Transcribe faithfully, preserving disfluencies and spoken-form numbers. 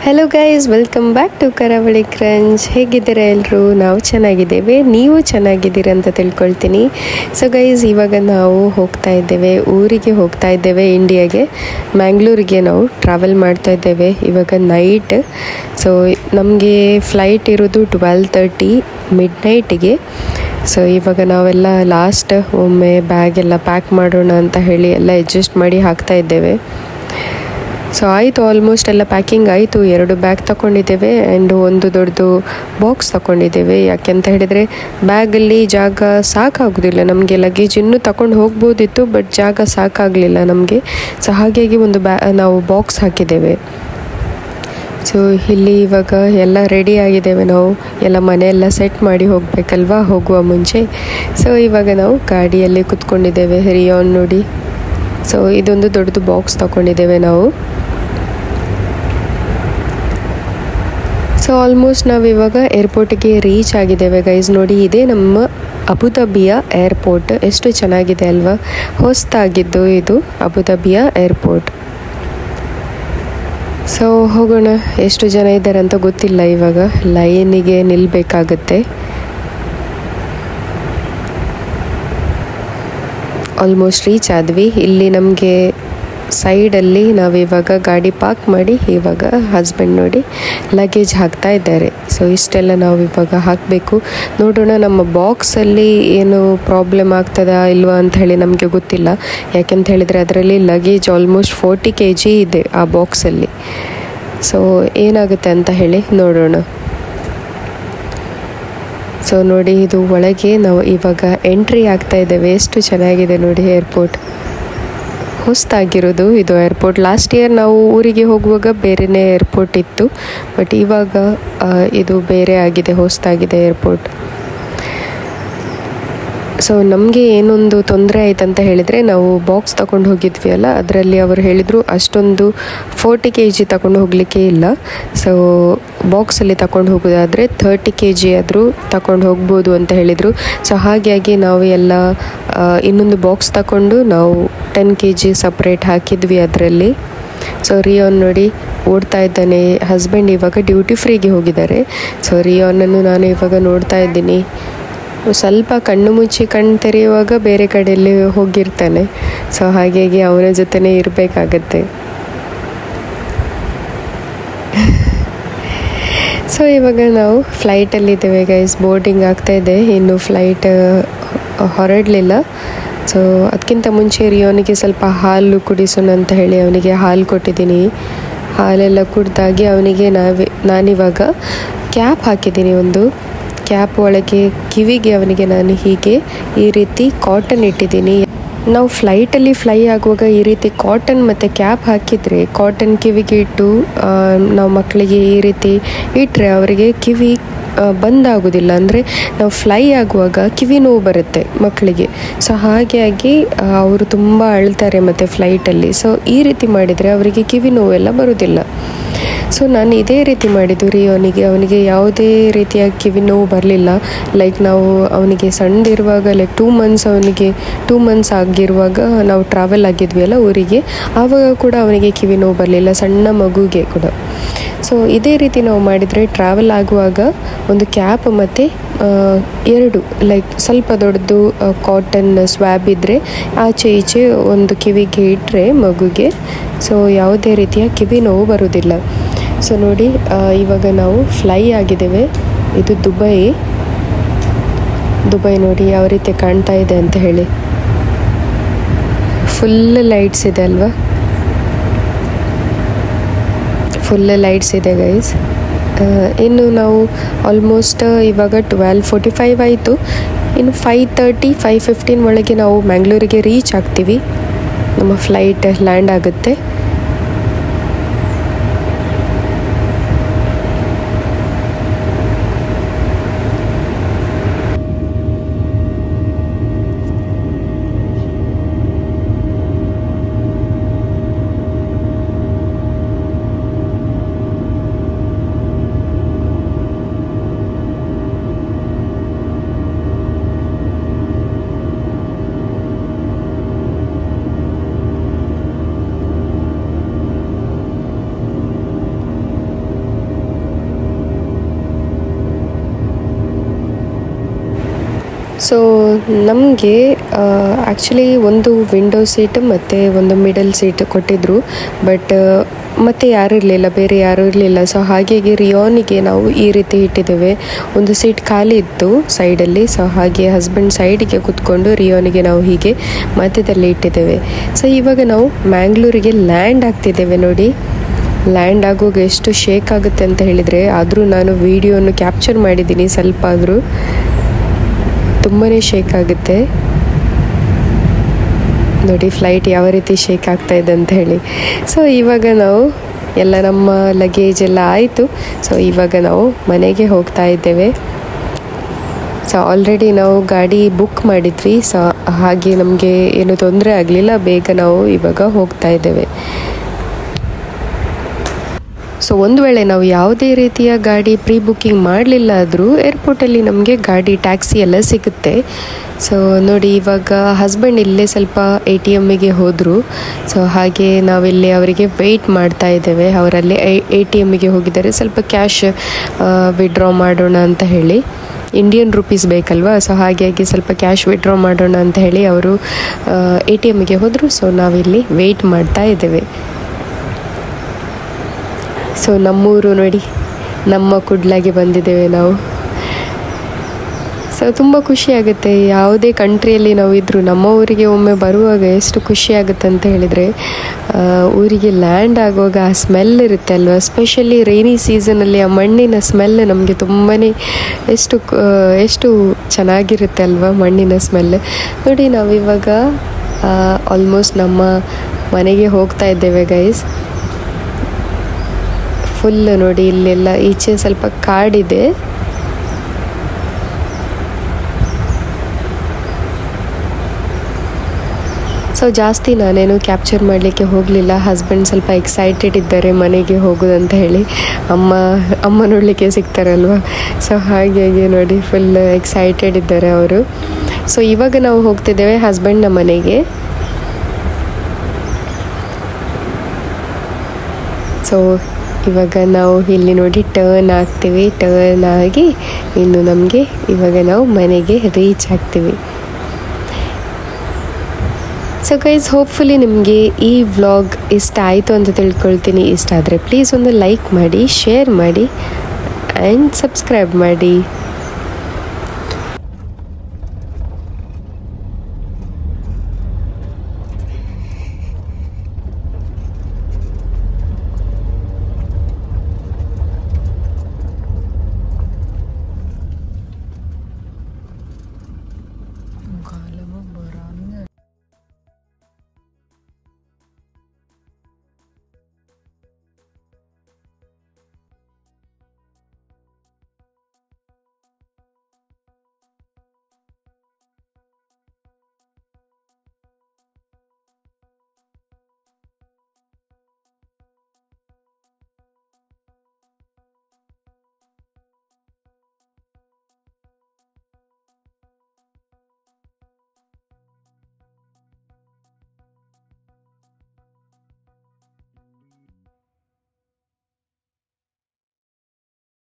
Hello guys, welcome back to Karavali crunch. ಹೇಗಿದ್ದೀರಾ ಎಲ್ಲರೂ? ನಾವು ಚೆನ್ನಾಗಿದ್ದೇವೆ, ನೀವು ಚೆನ್ನಾಗಿದ್ದೀರ ಅಂತ ತಿಳ್ಕೊಳ್ತೀನಿ. ಸೊ ಗೈಸ್, ಇವಾಗ ನಾವು ಹೋಗ್ತಾ ಇದ್ದೇವೆ, ಊರಿಗೆ ಹೋಗ್ತಾ ಇದ್ದೇವೆ, ಇಂಡಿಯಾಗೆ, ಮ್ಯಾಂಗ್ಳೂರಿಗೆ ನಾವು ಟ್ರಾವೆಲ್ ಮಾಡ್ತಾ ಇದ್ದೇವೆ. ಇವಾಗ ನೈಟ್, ಸೊ ನಮಗೆ ಫ್ಲೈಟ್ ಇರೋದು ಟ್ವೆಲ್ ತರ್ಟಿ ಮಿಡ್ ನೈಟಿಗೆ. ಸೊ ಇವಾಗ ನಾವೆಲ್ಲ ಲಾಸ್ಟ್ ಒಮ್ಮೆ ಬ್ಯಾಗ್ ಎಲ್ಲ ಪ್ಯಾಕ್ ಮಾಡೋಣ ಅಂತ ಹೇಳಿ ಎಲ್ಲ ಅಡ್ಜಸ್ಟ್ ಮಾಡಿ ಹಾಕ್ತಾ ಇದ್ದೇವೆ. ಸೊ ಆಯಿತು, ಆಲ್ಮೋಸ್ಟ್ ಎಲ್ಲ ಪ್ಯಾಕಿಂಗ್ ಆಯಿತು. ಎರಡು ಬ್ಯಾಗ್ ತಗೊಂಡಿದ್ದೇವೆ ಆ್ಯಂಡ್ ಒಂದು ದೊಡ್ಡದು ಬಾಕ್ಸ್ ತಗೊಂಡಿದ್ದೇವೆ. ಯಾಕೆಂತ ಹೇಳಿದರೆ ಬ್ಯಾಗಲ್ಲಿ ಜಾಗ ಸಾಕಾಗೋದಿಲ್ಲ ನಮಗೆ. ಲಗೇಜ್ ಇನ್ನೂ ತಗೊಂಡು ಹೋಗ್ಬೋದಿತ್ತು, ಬಟ್ ಜಾಗ ಸಾಕಾಗಲಿಲ್ಲ ನಮಗೆ. ಸೊ ಹಾಗಾಗಿ ಒಂದು ಬ್ಯಾ ನಾವು ಬಾಕ್ಸ್ ಹಾಕಿದ್ದೇವೆ. ಸೊ ಇಲ್ಲಿ ಇವಾಗ ಎಲ್ಲ ರೆಡಿ ಆಗಿದ್ದೇವೆ, ನಾವು ಎಲ್ಲ ಮನೆಯೆಲ್ಲ ಸೆಟ್ ಮಾಡಿ ಹೋಗಬೇಕಲ್ವಾ ಹೋಗುವ ಮುಂಚೆ. ಸೊ ಇವಾಗ ನಾವು ಗಾಡಿಯಲ್ಲಿ ಕೂತ್ಕೊಂಡಿದ್ದೇವೆ. ರಿಯಾನ್ ನೋಡಿ, ಸೊ ಇದೊಂದು ದೊಡ್ಡದು ಬಾಕ್ಸ್ ತಗೊಂಡಿದ್ದೇವೆ ನಾವು. ಸೊ ಆಲ್ಮೋಸ್ಟ್ ನಾವು ಇವಾಗ ಏರ್ಪೋರ್ಟಿಗೆ ರೀಚ್ ಆಗಿದ್ದೇವೆ ಗೈಸ್. ನೋಡಿ, ಇದೇ ನಮ್ಮ ಅಬುದಾಬಿಯ ಏರ್ಪೋರ್ಟ್. ಎಷ್ಟು ಚೆನ್ನಾಗಿದೆ ಅಲ್ವಾ? ಹೊಸದಾಗಿದ್ದು ಇದು ಅಬುದಾಬಿಯ ಏರ್ಪೋರ್ಟ್. ಸೊ ಹೋಗೋಣ. ಎಷ್ಟು ಜನ ಇದ್ದಾರೆ ಅಂತ ಗೊತ್ತಿಲ್ಲ, ಇವಾಗ ಲೈನಿಗೆ ನಿಲ್ಲಬೇಕಾಗತ್ತೆ. ಆಲ್ಮೋಸ್ಟ್ ರೀಚ್ ಆದ್ವಿ. ಇಲ್ಲಿ ನಮಗೆ ಸೈಡಲ್ಲಿ ನಾವಿವಾಗ ಗಾಡಿ ಪಾರ್ಕ್ ಮಾಡಿ ಇವಾಗ ಹಸ್ಬೆಂಡ್ ನೋಡಿ ಲಗೇಜ್ ಹಾಕ್ತಾ ಇದ್ದಾರೆ. ಸೊ ಇಷ್ಟೆಲ್ಲ ನಾವು ಇವಾಗ ಹಾಕಬೇಕು. ನೋಡೋಣ ನಮ್ಮ ಬಾಕ್ಸಲ್ಲಿ ಏನು ಪ್ರಾಬ್ಲಮ್ ಆಗ್ತದಾ ಇಲ್ವಾ ಅಂತ ಹೇಳಿ ನಮಗೆ ಗೊತ್ತಿಲ್ಲ. ಯಾಕೆಂತ ಹೇಳಿದರೆ ಅದರಲ್ಲಿ luggage almost forty K G ಇದೆ ಆ ಬಾಕ್ಸಲ್ಲಿ. ಸೊ ಏನಾಗುತ್ತೆ ಅಂತ ಹೇಳಿ ನೋಡೋಣ. ಸೊ ನೋಡಿ, ಇದು ಒಳಗೆ ನಾವು ಇವಾಗ ಎಂಟ್ರಿ ಆಗ್ತಾ ಇದ್ದೇವೆ. ಎಷ್ಟು ಚೆನ್ನಾಗಿದೆ ನೋಡಿ ಏರ್ಪೋರ್ಟ್. ಹೊಸದಾಗಿರೋದು ಇದು ಏರ್ಪೋರ್ಟ್. ಲಾಸ್ಟ್ ಇಯರ್ ನಾವು ಊರಿಗೆ ಹೋಗುವಾಗ ಬೇರೆಯೇ ಏರ್ಪೋರ್ಟ್ ಇತ್ತು, ಬಟ್ ಇವಾಗ ಇದು ಬೇರೆ ಆಗಿದೆ, ಹೊಸದಾಗಿದೆ ಏರ್ಪೋರ್ಟ್. ಸೊ ನಮಗೆ ಏನೊಂದು ತೊಂದರೆ ಆಯ್ತಂತ ಹೇಳಿದರೆ, ನಾವು ಬಾಕ್ಸ್ ತಗೊಂಡು ಹೋಗಿದ್ವಿ ಅಲ್ಲ, ಅದರಲ್ಲಿ ಅವರು ಹೇಳಿದರು ಅಷ್ಟೊಂದು ಫೋರ್ಟಿ ಕೆ ಜಿ ತಗೊಂಡು ಹೋಗಲಿಕ್ಕೆ ಇಲ್ಲ. ಸೊ ಬಾಕ್ಸಲ್ಲಿ ತಗೊಂಡು ಹೋಗೋದಾದರೆ ಥರ್ಟಿ ಕೆ ಜಿ ಆದರೂ ತಗೊಂಡು ಹೋಗ್ಬೋದು ಅಂತ ಹೇಳಿದರು. ಸೊ ಹಾಗಾಗಿ ನಾವು ಎಲ್ಲ ಇನ್ನೊಂದು ಬಾಕ್ಸ್ ತಗೊಂಡು ನಾವು ಟೆನ್ ಕೆ ಜಿ ಸಪ್ರೇಟ್ ಹಾಕಿದ್ವಿ ಅದರಲ್ಲಿ. ಸೊ ರಿಯಾನ್ ನೋಡಿ ಓಡ್ತಾ ಇದ್ದಾನೆ. ಹಸ್ಬೆಂಡ್ ಇವಾಗ ಡ್ಯೂಟಿ ಫ್ರೀಗೆ ಹೋಗಿದ್ದಾರೆ. ಸೊ ರಿಯಾನನ್ನು ನಾನು ಇವಾಗ ನೋಡ್ತಾ ಇದ್ದೀನಿ. ಸ್ವಲ್ಪ ಕಣ್ಣು ಮುಚ್ಚಿ ಕಣ್ಣು ತೆರೆಯುವಾಗ ಬೇರೆ ಕಡೆಯಲ್ಲಿ ಹೋಗಿರ್ತಾನೆ. ಸೊ ಹಾಗಾಗಿ ಅವನ ಜೊತೆನೇ ಇರಬೇಕಾಗತ್ತೆ. ಸೊ ಇವಾಗ ನಾವು ಫ್ಲೈಟಲ್ಲಿದ್ದೇವೆ ಗೈಸ್. ಬೋರ್ಡಿಂಗ್ ಆಗ್ತಾಯಿದೆ, ಇನ್ನು ಫ್ಲೈಟ್ ಹೊರಡಲಿಲ್ಲ. ಸೊ ಅದಕ್ಕಿಂತ ಮುಂಚೆ ರಿಯೋನಿಗೆ ಸ್ವಲ್ಪ ಹಾಲು ಕುಡಿಸೋಣ ಅಂತ ಹೇಳಿ ಅವನಿಗೆ ಹಾಲು ಕೊಟ್ಟಿದ್ದೀನಿ. ಹಾಲೆಲ್ಲ ಕುಡ್ದಾಗಿ ಅವನಿಗೆ ನಾವೇ ನಾನಿವಾಗ ಕ್ಯಾಪ್ ಹಾಕಿದ್ದೀನಿ. ಒಂದು ಕ್ಯಾಪ್ ಒಳಗೆ ಕಿವಿಗೆ ಅವನಿಗೆ ನಾನು ಹೀಗೆ ಈ ರೀತಿ ಕಾಟನ್ ಇಟ್ಟಿದ್ದೀನಿ. ನಾವು ಫ್ಲೈಟಲ್ಲಿ ಫ್ಲೈ ಆಗುವಾಗ ಈ ರೀತಿ ಕಾಟನ್ ಮತ್ತು ಕ್ಯಾಪ್ ಹಾಕಿದರೆ, ಕಾಟನ್ ಕಿವಿಗೆ ಇಟ್ಟು ನಾವು ಮಕ್ಕಳಿಗೆ ಈ ರೀತಿ ಇಟ್ಟರೆ ಅವರಿಗೆ ಕಿವಿ ಬಂದಾಗೋದಿಲ್ಲ. ಅಂದರೆ ನಾವು ಫ್ಲೈ ಆಗುವಾಗ ಕಿವಿ ನೋವು ಬರುತ್ತೆ ಮಕ್ಕಳಿಗೆ. ಸೊ ಹಾಗಾಗಿ ಅವರು ತುಂಬ ಅಳ್ತಾರೆ ಮತ್ತು ಫ್ಲೈಟಲ್ಲಿ. ಸೊ ಈ ರೀತಿ ಮಾಡಿದರೆ ಅವರಿಗೆ ಕಿವಿ ನೋವೆಲ್ಲ ಬರೋದಿಲ್ಲ. ಸೊ ನಾನು ಇದೇ ರೀತಿ ಮಾಡಿದ್ದು ರಿಯೋನಿಗೆ. ಅವನಿಗೆ ಯಾವುದೇ ರೀತಿಯ ಕಿವಿ ನೋವು ಬರಲಿಲ್ಲ. ಲೈಕ್ ನಾವು ಅವನಿಗೆ ಸಣ್ಣದಿರುವಾಗ, ಲೈಕ್ ಟೂ ಮಂತ್ಸ್ ಅವನಿಗೆ ಟೂ ಮಂತ್ಸ್ ಆಗಿರುವಾಗ ನಾವು ಟ್ರಾವೆಲ್ ಆಗಿದ್ವಿ ಅಲ್ಲ ಊರಿಗೆ, ಆವಾಗ ಕೂಡ ಅವನಿಗೆ ಕಿವಿ ನೋವು ಬರಲಿಲ್ಲ, ಸಣ್ಣ ಮಗುಗೆ ಕೂಡ. ಸೊ ಇದೇ ರೀತಿ ನಾವು ಮಾಡಿದರೆ ಟ್ರಾವೆಲ್ ಆಗುವಾಗ ಒಂದು ಕ್ಯಾಪ್ ಮತ್ತು ಎರಡು ಲೈಕ್ ಸ್ವಲ್ಪ ದೊಡ್ಡದು ಕಾಟನ್ ಸ್ವ್ಯಾಬ್ ಇದ್ದರೆ ಆಚೆ ಈಚೆ ಒಂದು ಕಿವಿಗೆ ಇಟ್ಟರೆ ಮಗುಗೆ ಸೊ ಯಾವುದೇ ರೀತಿಯ ಕಿವಿ ನೋವು ಬರೋದಿಲ್ಲ. ಸೊ ನೋಡಿ, ಇವಾಗ ನಾವು ಫ್ಲೈ ಆಗಿದ್ದೇವೆ. ಇದು ದುಬೈ. ದುಬೈ ನೋಡಿ ಯಾವ ರೀತಿ ಕಾಣ್ತಾ ಇದೆ ಅಂತ ಹೇಳಿ. ಫುಲ್ ಲೈಟ್ಸ್ ಇದೆ ಅಲ್ವಾ? ಫುಲ್ ಲೈಟ್ಸ್ ಇದೆ ಗೈಸ್. ಇನ್ನು ನಾವು ಆಲ್ಮೋಸ್ಟ್ ಇವಾಗ ಟ್ವೆಲ್ ಫೋರ್ಟಿ ಫೈವ್ ಆಯಿತು. ಇನ್ನು ಫೈವ್ ತರ್ಟಿ ಫೈವ್ ಫಿಫ್ಟೀನ್ ಒಳಗೆ ನಾವು ಮ್ಯಾಂಗ್ಳೂರಿಗೆ ರೀಚ್ ಆಗ್ತೀವಿ. ನಮ್ಮ ಫ್ಲೈಟ್ ಲ್ಯಾಂಡ್ ಆಗುತ್ತೆ. ಸೊ ನಮಗೆ ಆ್ಯಕ್ಚುಲಿ ಒಂದು ವಿಂಡೋ ಸೀಟ್ ಮತ್ತು ಒಂದು ಮಿಡಲ್ ಸೀಟ್ ಕೊಟ್ಟಿದ್ದರು, ಬಟ್ ಮತ್ತು ಯಾರೂ ಇರಲಿಲ್ಲ, ಬೇರೆ ಯಾರೂ ಇರಲಿಲ್ಲ. ಸೊ ಹಾಗಾಗಿ ರಿಯೋನಿಗೆ ನಾವು ಈ ರೀತಿ ಇಟ್ಟಿದ್ದೇವೆ. ಒಂದು ಸೀಟ್ ಖಾಲಿ ಇತ್ತು ಸೈಡಲ್ಲಿ, ಸೊ ಹಾಗೆ ಹಸ್ಬೆಂಡ್ ಸೈಡಿಗೆ ಕೂತ್ಕೊಂಡು ರಿಯೋನಿಗೆ ನಾವು ಹೀಗೆ ಮಧ್ಯದಲ್ಲಿ ಇಟ್ಟಿದ್ದೇವೆ. ಸೊ ಇವಾಗ ನಾವು ಮ್ಯಾಂಗ್ಳೂರಿಗೆ ಲ್ಯಾಂಡ್ ಆಗ್ತಿದ್ದೇವೆ. ನೋಡಿ, ಲ್ಯಾಂಡ್ ಆಗುವಾಗ ಎಷ್ಟು ಶೇಕ್ ಆಗುತ್ತೆ ಅಂತ ಹೇಳಿದರೆ, ಆದರೂ ನಾನು ವಿಡಿಯೋನು ಕ್ಯಾಪ್ಚರ್ ಮಾಡಿದ್ದೀನಿ. ಸ್ವಲ್ಪ ಆದರೂ ತುಂಬಾ ಶೇಕ್ ಆಗುತ್ತೆ. ನೋಡಿ ಫ್ಲೈಟ್ ಯಾವ ರೀತಿ ಶೇಕ್ ಆಗ್ತಾ ಇದೆ ಅಂತ ಹೇಳಿ. ಸೊ ಇವಾಗ ನಾವು ಎಲ್ಲ ನಮ್ಮ ಲಗೇಜ್ ಎಲ್ಲ ಆಯಿತು. ಸೊ ಇವಾಗ ನಾವು ಮನೆಗೆ ಹೋಗ್ತಾ ಇದ್ದೇವೆ. ಸೊ ಆಲ್ರೆಡಿ ನಾವು ಗಾಡಿ ಬುಕ್ ಮಾಡಿದ್ವಿ. ಸೊ ಹಾಗೆ ನಮಗೆ ಏನು ತೊಂದರೆ ಆಗಲಿಲ್ಲ, ಬೇಗ ನಾವು ಇವಾಗ ಹೋಗ್ತಾ ಇದ್ದೇವೆ. ಸೊ ಒಂದು ವೇಳೆ ನಾವು ಯಾವುದೇ ರೀತಿಯ ಗಾಡಿ ಪ್ರೀ ಬುಕ್ಕಿಂಗ್ ಮಾಡಲಿಲ್ಲ ಆದರೂ ಏರ್ಪೋರ್ಟಲ್ಲಿ ನಮಗೆ ಗಾಡಿ ಟ್ಯಾಕ್ಸಿ ಎಲ್ಲ ಸಿಗುತ್ತೆ. ಸೊ ನೋಡಿ, ಇವಾಗ ಹಸ್ಬೆಂಡ್ ಇಲ್ಲೇ ಸ್ವಲ್ಪ ಎ ಟಿ ಎಮ್ಮಿಗೆ ಹೋದರು. ಸೊ ಹಾಗೆ ನಾವಿಲ್ಲಿ ಅವರಿಗೆ ವೆಯ್ಟ್ ಮಾಡ್ತಾ ಇದ್ದೇವೆ. ಅವರಲ್ಲಿ ಎ ಟಿ ಎಮ್ಮಿಗೆ ಹೋಗಿದ್ದಾರೆ, ಸ್ವಲ್ಪ ಕ್ಯಾಶ್ ವಿಡ್ರಾ ಮಾಡೋಣ ಅಂತ ಹೇಳಿ. ಇಂಡಿಯನ್ ರುಪೀಸ್ ಬೇಕಲ್ವಾ, ಸೊ ಹಾಗಾಗಿ ಸ್ವಲ್ಪ ಕ್ಯಾಶ್ ವಿಡ್ರಾ ಮಾಡೋಣ ಅಂತ ಹೇಳಿ ಅವರು ಎ ಟಿ ಎಮ್ಮಿಗೆ ಹೋದರು. ಸೊ ನಾವಿಲ್ಲಿ ವೆಯ್ಟ್ ಮಾಡ್ತಾ ಇದ್ದೇವೆ. ಸೊ ನಮ್ಮೂರು ನೋಡಿ, ನಮ್ಮ ಕುಡ್ಲಾಗೆ ಬಂದಿದ್ದೇವೆ ನಾವು. ಸೊ ತುಂಬ ಖುಷಿಯಾಗುತ್ತೆ. ಯಾವುದೇ ಕಂಟ್ರಿಯಲ್ಲಿ ನಾವು ಇದ್ದರೂ ನಮ್ಮ ಊರಿಗೆ ಒಮ್ಮೆ ಬರುವಾಗ ಎಷ್ಟು ಖುಷಿಯಾಗುತ್ತೆ ಅಂತ ಹೇಳಿದರೆ, ಊರಿಗೆ ಲ್ಯಾಂಡ್ ಆಗುವಾಗ ಆ ಸ್ಮೆಲ್ ಇರುತ್ತೆ ಅಲ್ವಾ, ಸ್ಪೆಷಲಿ ರೈನಿ ಸೀಸನಲ್ಲಿ ಆ ಮಣ್ಣಿನ ಸ್ಮೆಲ್ ನಮಗೆ ತುಂಬಾ ಎಷ್ಟು ಎಷ್ಟು ಚೆನ್ನಾಗಿರುತ್ತೆ ಅಲ್ವಾ, ಮಣ್ಣಿನ ಸ್ಮೆಲ್. ನೋಡಿ, ನಾವಿವಾಗ ಆಲ್ಮೋಸ್ಟ್ ನಮ್ಮ ಮನೆಗೆ ಹೋಗ್ತಾ ಇದ್ದೇವೆ ಗೈಸ್. ಫುಲ್ ನೋಡಿ, ಇಲ್ಲೆಲ್ಲ ಈಚೆ ಸ್ವಲ್ಪ ಕಾಡಿದೆ. ಸೊ ಜಾಸ್ತಿ ನಾನೇನು ಕ್ಯಾಪ್ಚರ್ ಮಾಡಲಿಕ್ಕೆ ಹೋಗಲಿಲ್ಲ. ಹಸ್ಬೆಂಡ್ ಸ್ವಲ್ಪ ಎಕ್ಸೈಟೆಡ್ ಇದ್ದಾರೆ ಮನೆಗೆ ಹೋಗೋದಂತ ಹೇಳಿ. ಅಮ್ಮ ಅಮ್ಮ ನೋಡಲಿಕ್ಕೆ ಸಿಗ್ತಾರಲ್ವ, ಸೊ ಹಾಗಾಗಿ ನೋಡಿ ಫುಲ್ ಎಕ್ಸೈಟೆಡ್ ಇದ್ದಾರೆ ಅವರು. ಸೊ ಇವಾಗ ನಾವು ಹೋಗ್ತಿದ್ದೇವೆ ಹಸ್ಬೆಂಡ್ನ ಮನೆಗೆ. ಸೊ ಇವಾಗ ನಾವು ಇಲ್ಲಿ ನೋಡಿ ಟರ್ನ್ ಆಗ್ತೀವಿ. ಟರ್ನ್ ಆಗಿ ಇನ್ನು ನಮಗೆ ಇವಾಗ ನಾವು ಮನೆಗೆ ರೀಚ್ ಆಗ್ತೀವಿ. ಸೊ ಗೈಸ್, ಹೋಪ್ಫುಲಿ ನಿಮಗೆ ಈ ವ್ಲಾಗ್ ಇಷ್ಟ ಆಯಿತು ಅಂತ ತಿಳ್ಕೊಳ್ತೀನಿ. ಇಷ್ಟ ಆದರೆ ಪ್ಲೀಸ್ ಒಂದು ಲೈಕ್ ಮಾಡಿ, ಶೇರ್ ಮಾಡಿ ಆ್ಯಂಡ್ ಸಬ್ಸ್ಕ್ರೈಬ್ ಮಾಡಿ.